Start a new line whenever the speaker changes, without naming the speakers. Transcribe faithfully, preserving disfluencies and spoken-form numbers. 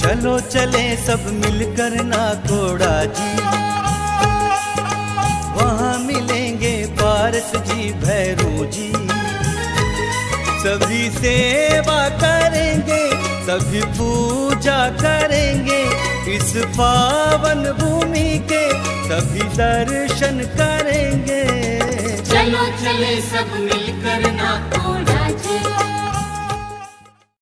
चलो चले सब मिलकर नाकोड़ा जी, वहाँ मिलेंगे पारस जी भैरू जी। सभी सेवा करेंगे, सभी पूजा करेंगे, इस पावन भूमि के सभी दर्शन करेंगे।
चलो चले सब मिलकर नाकोड़ा जी,